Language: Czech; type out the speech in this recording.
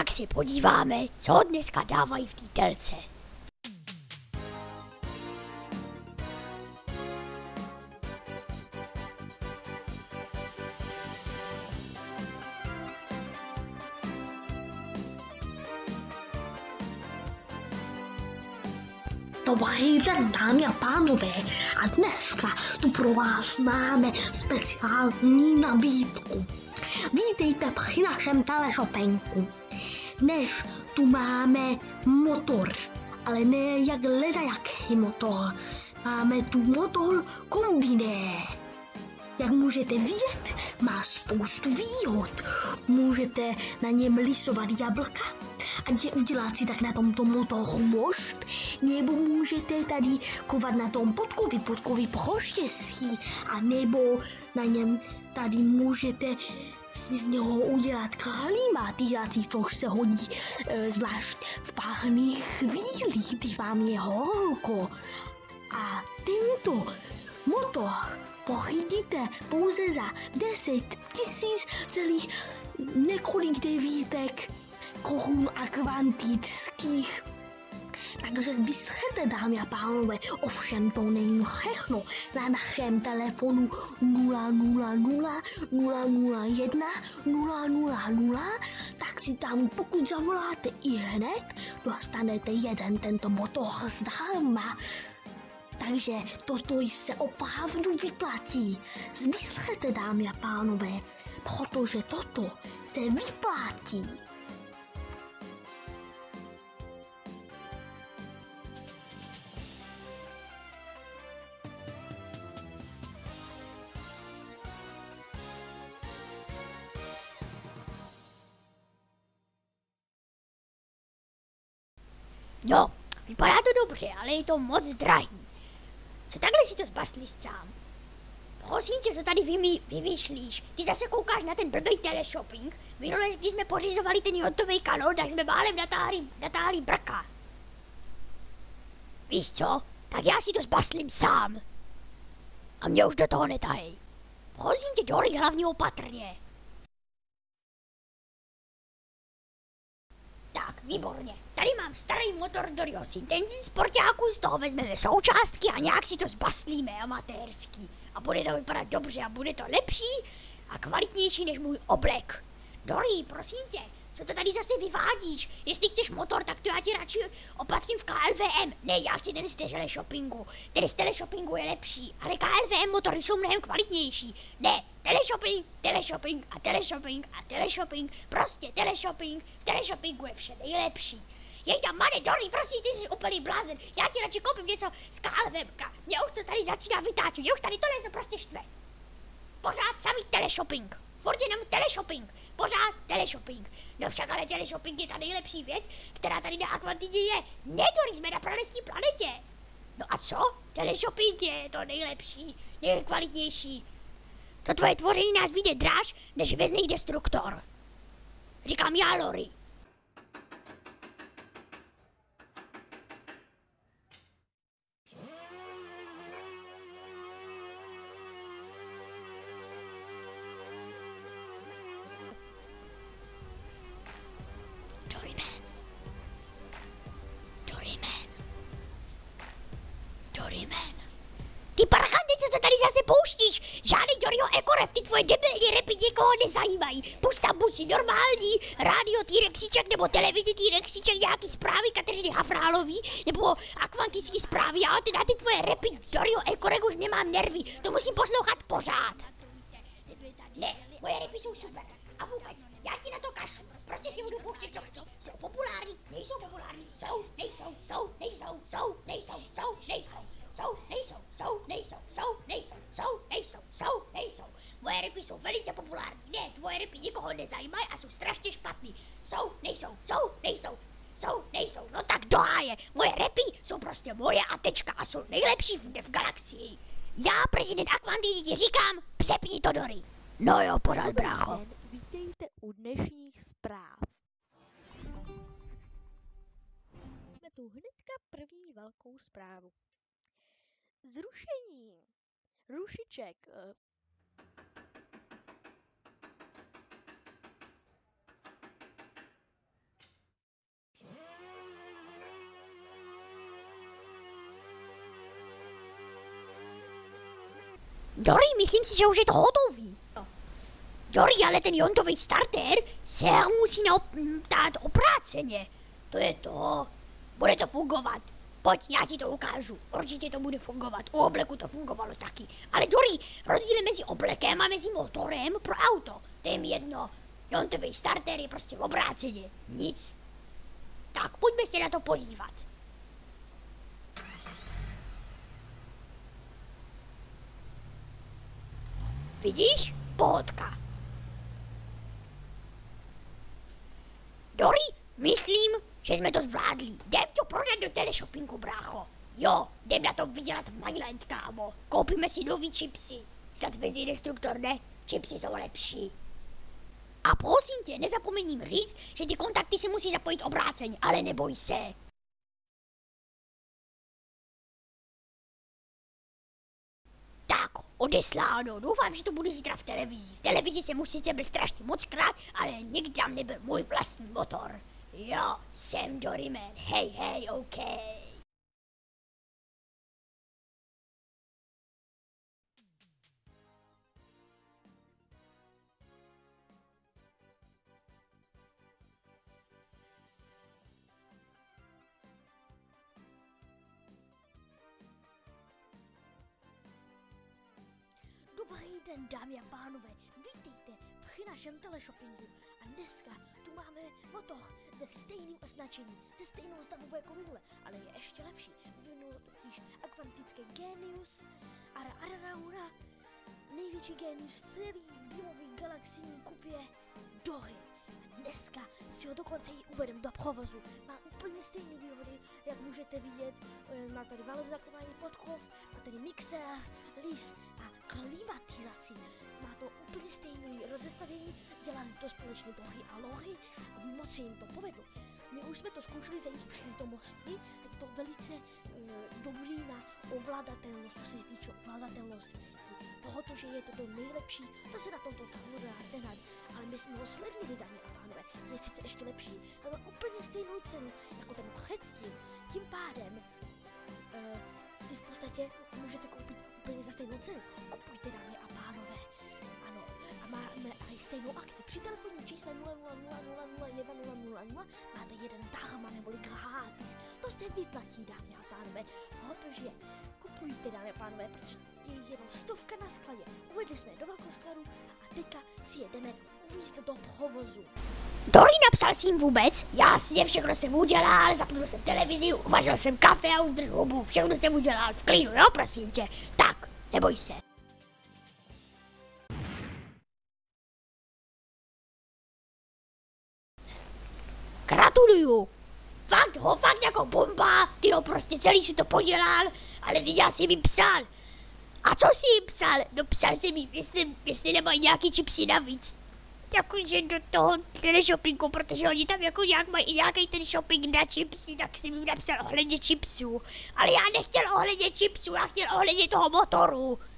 tak se podíváme, co dneska dávají v té telce. Dobrý den, dámy a pánové, a dneska tu pro vás máme speciální nabídku. Vítejte při našem teleshopenku. Dnes tu máme motor, ale ne jak ledajaký motor. Máme tu motor kombiné. Jak můžete vidět, má spoustu výhod. Můžete na něm lisovat jablka, ať je udělat si tak na tomto motoru mošt, nebo můžete tady kovat na tom podkovy proštěstí, a nebo na něm tady můžete si z něho udělat klimatizaci, což se hodí zvlášť v párných chvílích, kdy vám je horko. A tento motor pořídíte pouze za 10 000 celých několik devítek korun a kvantických. Takže zbystřete, dámy a pánové, ovšem to není všechno. Na našem telefonu 000 001 000, tak si tam, pokud zavoláte i hned, dostanete jeden tento motor zdarma. Takže toto se opravdu vyplatí. Zbystřete, dámy a pánové, protože toto se vyplatí. No, vypadá to dobře, ale je to moc drahý. Co takhle si to zbastli sám? Prosím tě, co tady vymýšlíš? Ty zase koukáš na ten blbej teleshopping. Minule, když jsme pořizovali ten jotový kanón, tak jsme málem natáhli brka. Víš co? Tak já si to zbastlím sám. A mě už do toho netahej. Prosím tě, Dory, hlavně opatrně. Tak, výborně. Tady mám starý motor Doryho Syntenzin sportáku, z toho vezmeme součástky a nějak si to zbastlíme amatérsky. A bude to vypadat dobře a bude to lepší a kvalitnější než můj oblek. Dory, prosím tě, co to tady zase vyvádíš? Jestli chceš motor, tak to já ti radši opatřím v KLVM. Ne, já chci ten z teleshoppingu. Ten z teleshoppingu je lepší, ale KLVM motory jsou mnohem kvalitnější. Ne, teleshopping a teleshopping, prostě teleshopping, v teleshoppingu je vše nejlepší. Jejda, mane, Dory, prosím, ty jsi úplný blázen, já ti radši koupím něco z KLVM. Mě už to tady začíná vytáčet, mě už tady tohle to prostě štve. Pořád samý teleshopping, furt jenom teleshopping, pořád teleshopping. No však ale teleshopping je ta nejlepší věc, která tady na Atlantidě je. Ne, Dory, jsme na planetní planetě. No a co? Teleshopping je to nejlepší, nejkvalitnější. To tvoje tvoření nás vyjde dráž než vězný destruktor. Říkám já, Lori. Doryman. Ty parchante, co to tady zase pouštíš? Žádný Doryho ekorep, ty tvoje debilní repy někoho nezajímají. Pusť tam buď normální rádio T-Rexíček nebo televizi T-Rexíček, nějaký zprávy Kateřiny Hafrálový nebo akvantický zprávy, ale na ty tvoje repy Doryho ekorek už nemám nervy, to musím poslouchat pořád. Ne, moje repy jsou super. A vůbec, já ti na to kašlu. Prostě si budu pouštět, co chci. Jsou populární, nejsou populární, jsou, nejsou. Moje repy jsou velice populární. Ne, tvoje repy nikoho nezajímají a jsou strašně špatný. Jsou, nejsou. No tak do háje. Moje repy jsou prostě moje a tečka a jsou nejlepší v galaxii. Já, prezident Aquantidy, ti říkám, přepni to, Dory. No jo, pořád, brácho. Vítejte u dnešních zpráv. Máme tu hnedka první velkou zprávu. Zrušení rušiček Dory, myslím si, že už je to hotový. Dory, ale ten jontový starter se musí dát opráceně. To je to. Bude to fungovat. Pojď, já ti to ukážu. Určitě to bude fungovat. U obleku to fungovalo taky. Ale Dory, rozdíl mezi oblekem a mezi motorem pro auto. To je mi jedno. Jontový starter je prostě obráceně. Nic. Tak, pojďme se na to podívat. Vidíš? Pohodka. Dory, myslím, že jsme to zvládli. Jdem to prodat do teleshoppingu, brácho. Jo, jdem na to vydělat v Myland, kámo. Koupíme si nový chipsy. Snad hvězdný destruktor, ne? Chipsy jsou lepší. A prosím tě, nezapomeň jim říct, že ty kontakty si musí zapojit obráceně, ale neboj se. Tak, odesláno. Doufám, že to bude zítra v televizi. V televizi jsem už sice byl strašně mockrát, ale nikdy tam nebyl můj vlastní motor. Jo, jsem Doryman. Hej, OK. Dobrý den, dámy a pánové, vítejte v našem teleshoppingu a dneska tu máme motor se stejným označením, se stejnou stavbou jako minule, ale je ještě lepší. Vyvinul totiž Aquantický Genius Araraura, největší genius v celé bílové galaxijní kupě Dory. Dneska si ho dokonce i uvedem do provozu. Má úplně stejné výhody, jak můžete vidět. Má tady valozakování podkov, má tady mixér, lis a klimatizaci. Má to úplně stejné rozestavení, dělali to společně Dory a Lory a moc se jim to povedlo. My už jsme to zkoušeli za jejich přítomnosti a je to velice dobrý na ovladatelnost, co se týče ovladatelnosti. Protože je to nejlepší, to se na tomto trhu dá sehnat. Ale my jsme ho sledili, dámy a pánové, je sice ještě lepší, ale má úplně stejnou cenu jako ten předtím. Tím pádem si v podstatě můžete koupit úplně za stejnou cenu. Kupujte, dámy a pánové. Ano, a máme i stejnou akci. Při telefonním čísle 0000100 máte jeden zdarma neboli gratis. To se vyplatí, dámy a pánové, protože kupujte, dámy a pánové, protože je jenom 100 na skladě. Uvedli jsme do velkou skladu a teďka si jedeme uvízt do provozu. Dory, napsal jsi jim vůbec? Jasně, všechno jsem udělal, zapnul jsem televizi, uvařil jsem kafe a udržel hubu. Všechno jsem udělal v klidu, jo, prosím tě. Tak, neboj se. Gratuluju. Fakt jako bomba, ty ho prostě celý si to podělal, ale teď já jsem jim psal. A co jsi jim psal? No psal jsem jim, jestli nemají nějaký chipsy navíc. Jakože do toho teleshoppingu, protože oni tam jako nějak mají i nějaký ten shopping na chipsy, tak jsem jim napsal ohledně chipsů. Ale já nechtěl ohledně chipsů, já chtěl ohledně toho motoru.